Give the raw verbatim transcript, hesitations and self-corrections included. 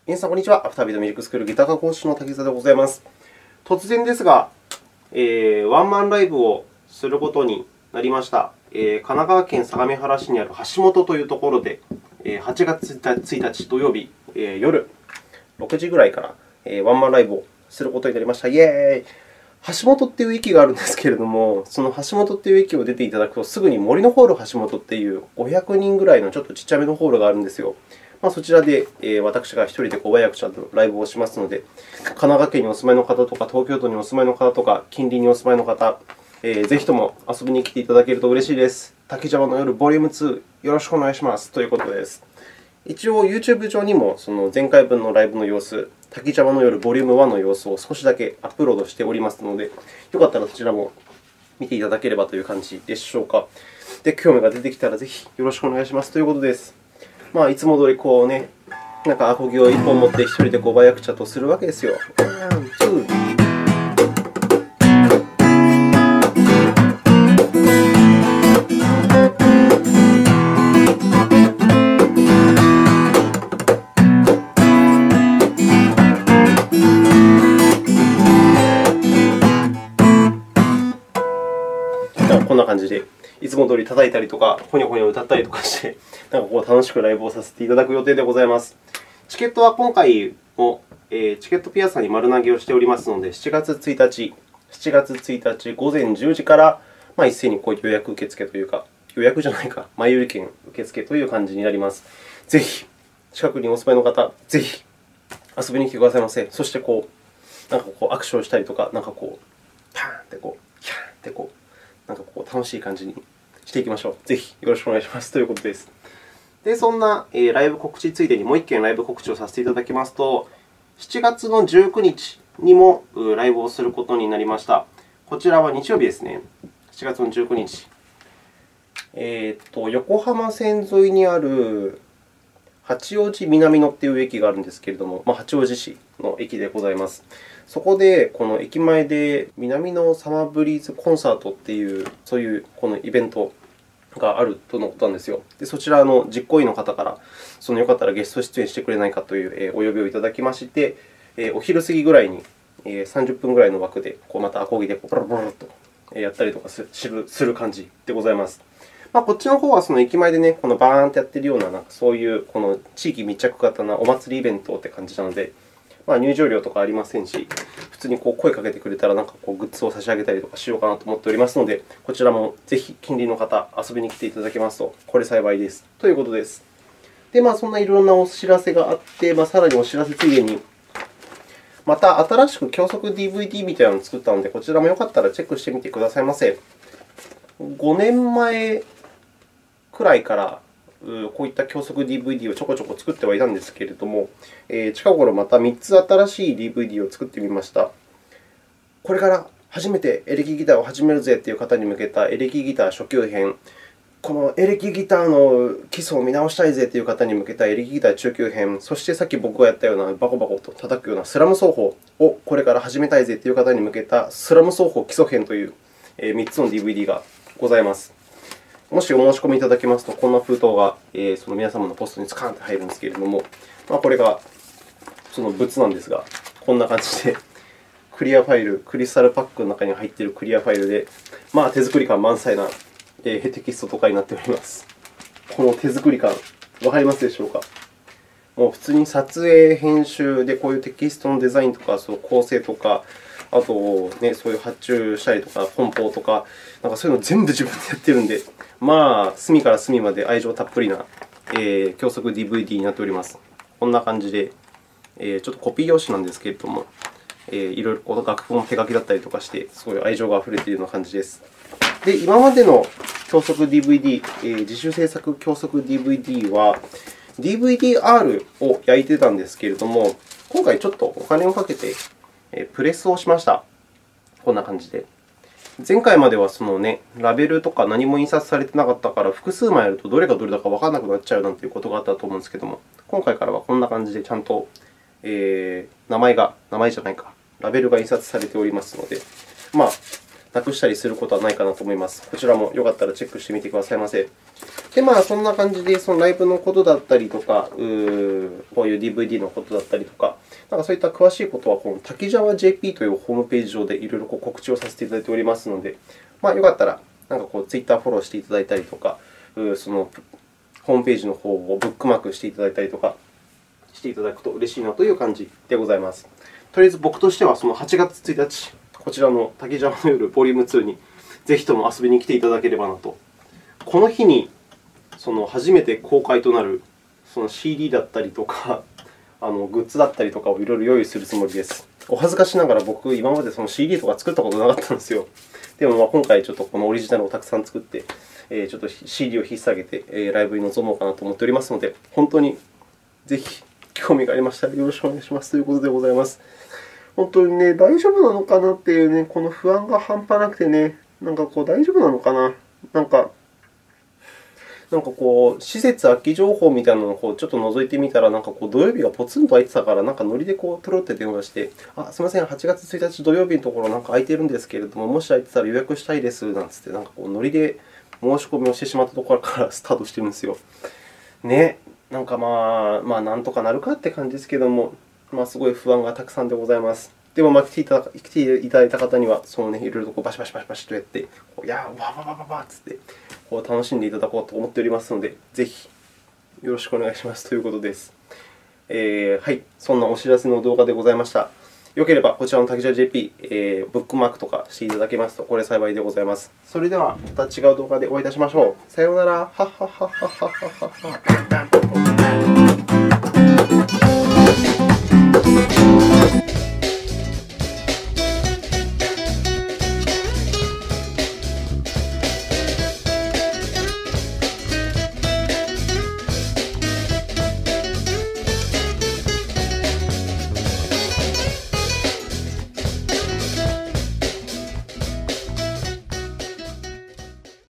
皆さん、こんにちは。アフタービートミュージックスクールギター科講師の滝沢でございます。突然ですが、えー、ワンマンライブをすることになりました。えー、神奈川県相模原市にある橋本というところで、えー、はちがつついたち土曜日、えー、夜ろくじぐらいから、えー、ワンマンライブをすることになりました。イエーイ！橋本という駅があるんですけれども、その橋本という駅を出ていただくと、すぐに森のホール橋本というごひゃくにんぐらいのちょっとちっちゃめのホールがあるんですよ。まあ、そちらで私がひとりで小早くちゃんとライブをしますので、神奈川県にお住まいの方とか、東京都にお住まいの方とか、近隣にお住まいの方、えー、ぜひとも遊びに来ていただけると嬉しいです。滝沢の夜ボリュームツー、よろしくお願いしますということです。一応、YouTube 上にもその前回分のライブの様子、滝沢の夜ボリュームワンの様子を少しだけアップロードしておりますので、よかったらそちらも見ていただければという感じでしょうか。で、興味が出てきたらぜひよろしくお願いしますということです。まあ、いつも通りこうね、なんかアコギをいっぽん持ってひとりで小早くちゃとするわけですよ。ワン、ツー。こんな感じで、いつも通り叩いたりとか、ほにょほにょ歌ったりとかして、なんかこう楽しくライブをさせていただく予定でございます。チケットは今回も、えー、チケットピアさんに丸投げをしておりますので、しちがつついたち、しちがつついたち午前じゅうじから、まあ、一斉にこう予約受付というか、予約じゃないか、前売り券受付という感じになります。ぜひ、近くにお住まいの方、ぜひ遊びに来てくださいませ。そしてこう、なんかこう握手をしたりとか、なんかこう、パーンってこう、キャーンってこう、なんかこう楽しい感じにしていきましょう。ぜひよろしくお願いしますということです。で、そんなライブ告知ついでにもういっけんライブ告知をさせていただきますと、しちがつのじゅうくにちにもライブをすることになりました。こちらは日曜日ですね。しちがつのじゅうくにち。えー、と横浜線沿いにある八王子南野という駅があるんですけれども、まあ、八王子市の駅でございます。そこで、この駅前で南のサマーブリーズコンサートという、そういうこのイベントがあるとのことなんですよ。で、そちらの実行委員の方から、そのよかったらゲスト出演してくれないかというお呼びをいただきまして、お昼過ぎぐらいにさんじゅっぷんぐらいの枠で、こうまたアコギでボロボロとやったりとかする感じでございます。まあ、こっちの方はその駅前でね、このバーンとやっているような、なんかそういうこの地域密着型なお祭りイベントって感じなので、まあ、入場料とかありませんし、普通にこう声かけてくれたらなんかこうグッズを差し上げたりとかしようかなと思っておりますので、こちらもぜひ近隣の方、遊びに来ていただけますと、これ幸いです。ということです。で、まあ、そんないろんなお知らせがあって、まあ、さらにお知らせついでに、また新しく教則 ディーブイディー みたいなのを作ったので、こちらもよかったらチェックしてみてくださいませ。ごねんまえくらいからこういった教則 ディーブイディー をちょこちょこ作ってはいたんですけれども、近頃またみっつ新しい ディーブイディー を作ってみました。これから初めてエレキギターを始めるぜという方に向けたエレキギター初級編、このエレキギターの基礎を見直したいぜという方に向けたエレキギター中級編、そしてさっき僕がやったようなバコバコと叩くようなスラム奏法をこれから始めたいぜという方に向けたスラム奏法基礎編というみっつの ディーブイディー がございます。もしお申し込みいただけますと、こんな封筒がその皆様のポストにスカーンと入るんですけれども、まあ、これがその物なんですが、こんな感じでクリアファイル、クリスタルパックの中に入っているクリアファイルで、まあ、手作り感満載なテキストとかになっております。この手作り感、わかりますでしょうか？もう普通に撮影、編集でこういうテキストのデザインとか、その構成とか、あと、ね、そういう発注したりとか、梱包とか、なんかそういうの全部自分でやっているので、まあ、隅から隅まで愛情たっぷりな、えー、教則 ディーブイディー になっております。こんな感じで、えー、ちょっとコピー用紙なんですけれども、えー、いろいろこう楽譜も手書きだったりとかして、すごい愛情があふれているような感じです。で、今までの教則 ディーブイディー、えー、自主制作教則 ディーブイディー は、ディーブイディーアール を焼いてたんですけれども、今回ちょっとお金をかけてプレスをしました。こんな感じで。前回まではその、ね、ラベルとか何も印刷されてなかったから、複数枚やるとどれがどれだかわからなくなっちゃうなんていうことがあったと思うんですけれども、今回からはこんな感じでちゃんと、えー、名前が、名前じゃないか、ラベルが印刷されておりますので、まあ、なくしたりすることはないかなと思います。こちらもよかったらチェックしてみてくださいませ。 で、まあ、そんな感じで、そのライブのことだったりとか、うーこういう ディーブイディー のことだったりとか、なんかそういった詳しいことは、この滝沢 ジェーピー というホームページ上でいろいろ告知をさせていただいておりますので、まあ、よかったら、なんかこう Twitter フォローしていただいたりとか、そのホームページの方をブックマークしていただいたりとかしていただくと嬉しいなという感じでございます。とりあえず僕としては、そのはちがつついたち、こちらの滝沢の夜ボリュームツーにぜひとも遊びに来ていただければなと。この日にその初めて公開となるその シーディー だったりとか、あのグッズだったりとかをいろいろ用意するつもりです。お恥ずかしながら僕、今までその シーディー とか作ったことなかったんですよ。でも、まあ今回、ちょっとこのオリジナルをたくさん作って、ちょっと シーディー を引っ提げてライブに臨もうかなと思っておりますので、本当にぜひ興味がありましたらよろしくお願いしますということでございます。本当にね、大丈夫なのかなっていうね、この不安が半端なくてね、なんかこう大丈夫なのかな。なんかなんかこう、施設空き情報みたいなのをこうちょっと覗いてみたら、なんかこう土曜日がポツンと空いてたから、なんかノリでこう取ろうって電話して、あ、すみません、はちがつついたち土曜日のところなんか空いてるんですけれども、もし空いてたら予約したいですなんつって、なんかこうノリで申し込みをしてしまったところからスタートしてるんですよ。ね、なんかまあ、まあ、なんとかなるかって感じですけれども、まあ、すごい不安がたくさんでございます。でも、まあ、来ていただ来ていただいた方には、そのね、いろいろとこうバシバシバシバシとやって、こういやー、わわわわわっつって、こう楽しんでいただこうと思っておりますので、ぜひよろしくお願いしますということです。えー、はい、そんなお知らせの動画でございました。よければ、こちらの滝沢 ジェーピー、えー、ブックマークとかしていただけますと、これ幸いでございます。それでは、また違う動画でお会いいたしましょう。さようなら。はっはっはっはっはっはっは。